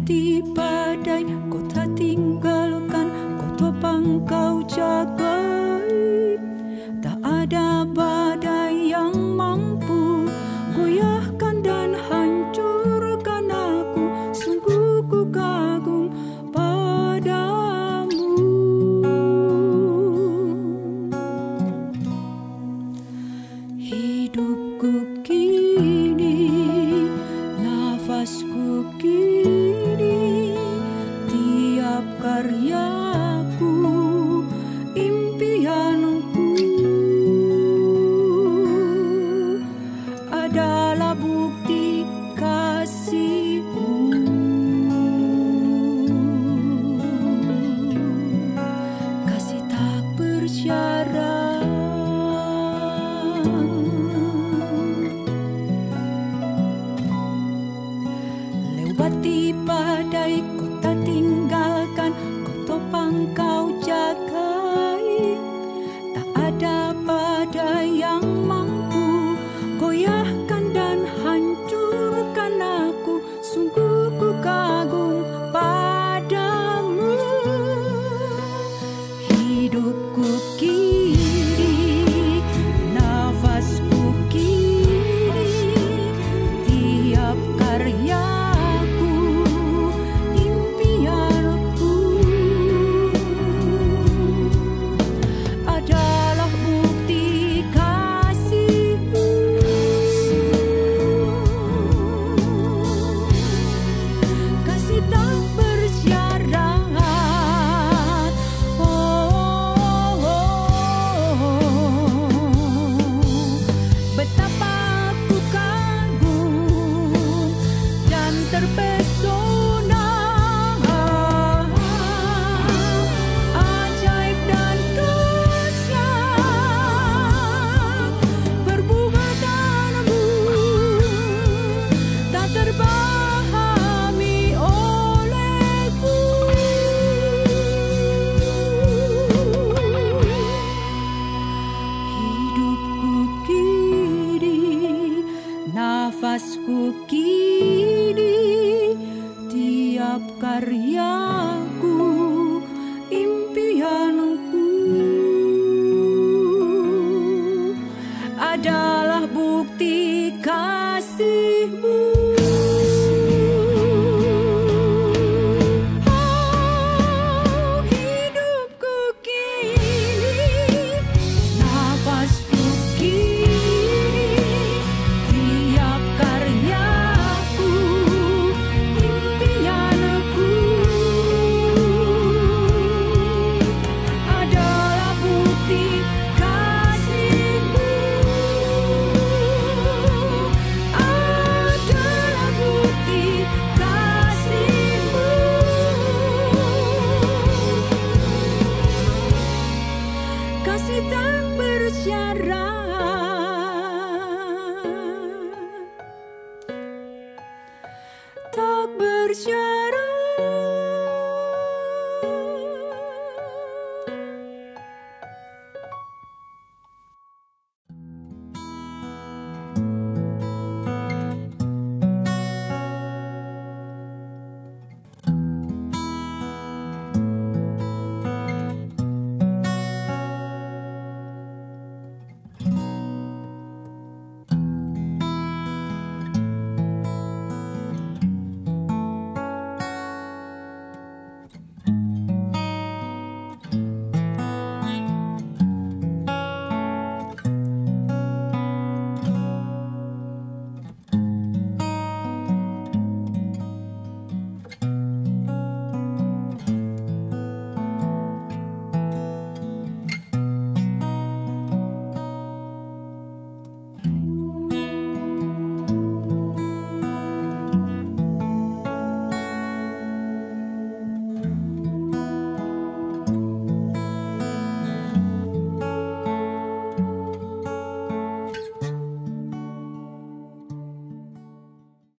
lewati badai, kau tak tinggalkan, kau topang kau jagai. Tak ada badai yang mampu goyahkan dan hancurkan aku. Sungguh ku kagum padamu. Hidupku kini, nafasku kini, tiap karyaku, impianku adalah bukti kasihmu. Kasih tak bersyarat. Lewati badai, kau tak tinggalkan, kau topang kau jagai. Tak ada badai yang mampu goyahkan dan hancurkan aku. Sungguh ku kagum padamu. Hidupku kini, nafasku kini, tiap karyaku, impianku adalah bukti kasihmu. Kasih tak bersyarat. Betapa aku kagum dan terpesona. Ajaib dan dahsyat perbuatanmu, tak terpahami olehku. Hidupku kini, nafasku kini, tiap karyaku, impianku adalah bukti kasihmu. Oh, hidupku kini, nafasku kini, tiap karyaku, impianku adalah bukti kasihmu. Adalah bukti kasihmu. Kasih tak bersyarat, tak bersyarat.